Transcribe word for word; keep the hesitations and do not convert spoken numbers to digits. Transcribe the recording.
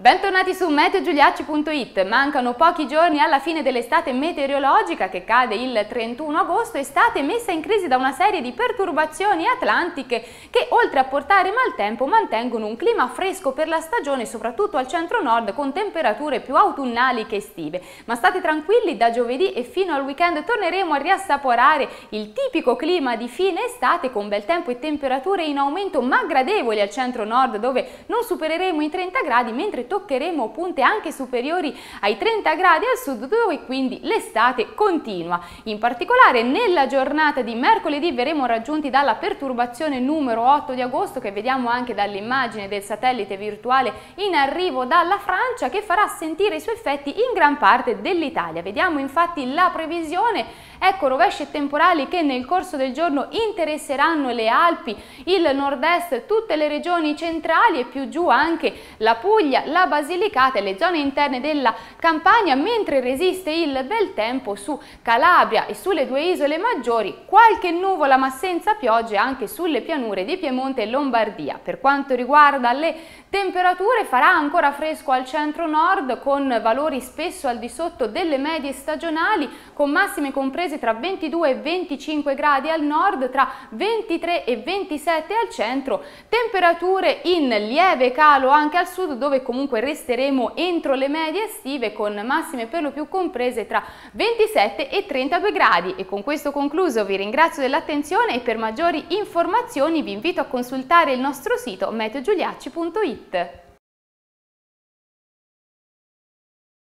Bentornati su meteo giuliacci punto it. Mancano pochi giorni alla fine dell'estate meteorologica che cade il trentuno agosto, estate messa in crisi da una serie di perturbazioni atlantiche che, oltre a portare maltempo, mantengono un clima fresco per la stagione, soprattutto al centro-nord, con temperature più autunnali che estive. Ma state tranquilli, da giovedì e fino al weekend torneremo a riassaporare il tipico clima di fine estate, con bel tempo e temperature in aumento ma gradevoli al centro-nord, dove non supereremo i trenta gradi, mentre toccheremo punte anche superiori ai trenta gradi al sud, dove quindi l'estate continua. In particolare nella giornata di mercoledì verremo raggiunti dalla perturbazione numero otto di agosto, che vediamo anche dall'immagine del satellite virtuale in arrivo dalla Francia, che farà sentire i suoi effetti in gran parte dell'Italia. Vediamo infatti la previsione. Ecco, rovesci e temporali che nel corso del giorno interesseranno le Alpi, il nord-est, tutte le regioni centrali e più giù anche la Puglia, la Basilicata e le zone interne della Campania, mentre resiste il bel tempo su Calabria e sulle due isole maggiori, qualche nuvola ma senza piogge anche sulle pianure di Piemonte e Lombardia. Per quanto riguarda le temperature, farà ancora fresco al centro-nord, con valori spesso al di sotto delle medie stagionali, con massime comprese tra ventidue e venticinque gradi al nord, tra ventitré e ventisette al centro, temperature in lieve calo anche al sud, dove comunque resteremo entro le medie estive, con massime per lo più comprese tra ventisette e trentadue gradi. E con questo concluso vi ringrazio dell'attenzione e per maggiori informazioni vi invito a consultare il nostro sito meteo giuliacci punto it.